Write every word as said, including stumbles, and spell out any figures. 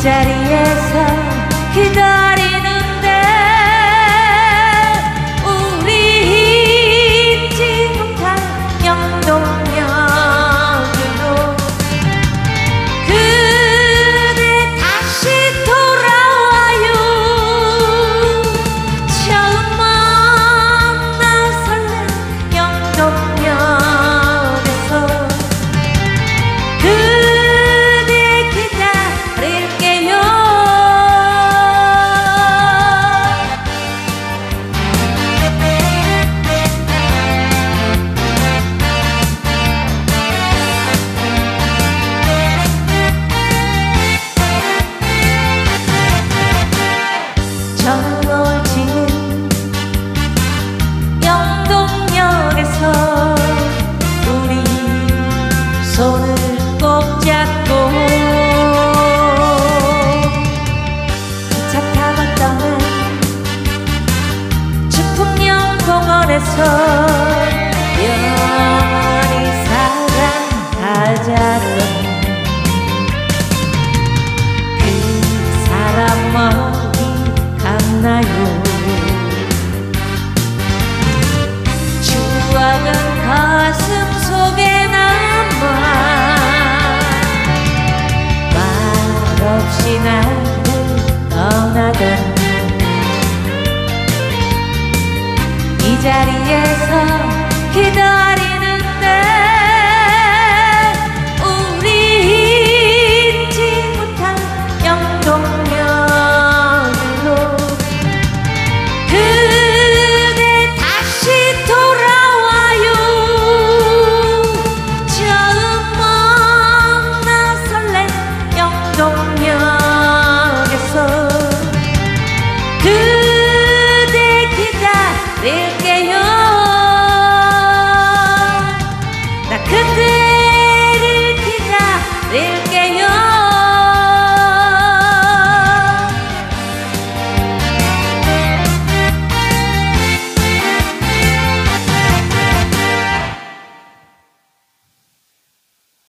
자리에서 기다리는데 우리 잊지 못할 영동역으로 그대 다시 돌아와요. 처음 만나 설렘 영동역에서 그대 기다릴게요. 정을 지는 영동역에서 우리 손을 꼭 잡고 기차 타고 떠난 주풍령 공원에서 영원히 사랑하자던 그 사람 어디 갔나요? 추억은 가슴 속에 남아 말없이 나를 떠나던 이 자리에서 기다리는데 우리 잊지 못할 영동역으로 그대 다시 돌아와요. 처음 만나 설렘 영동역에서 그대 기다릴